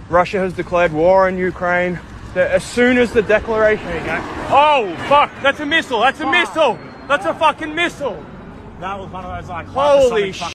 Russia has declared war on Ukraine. As soon as the declaration... Oh, fuck! That's a missile! That's a missile! That's a fucking missile! That was one of those, like... Holy shit!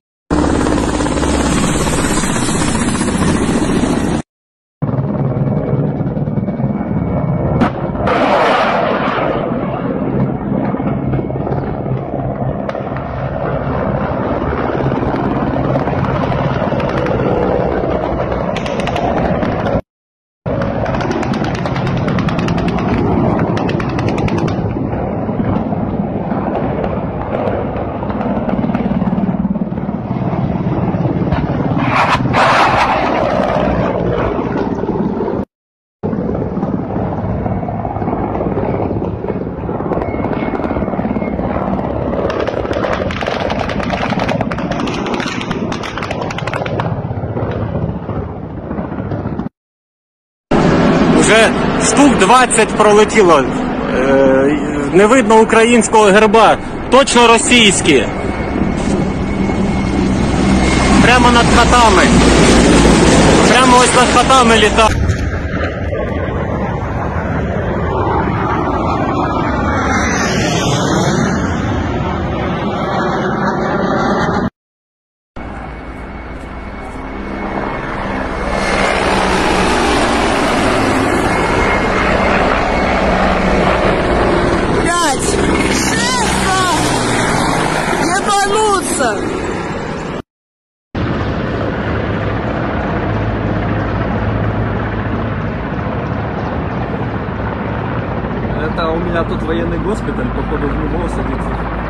Вже штук 20 пролетіло, не видно українського герба, точно російські. Прямо над хатами. Прямо ось над хатами літають. Это у меня тут военный госпиталь, походу в него садится.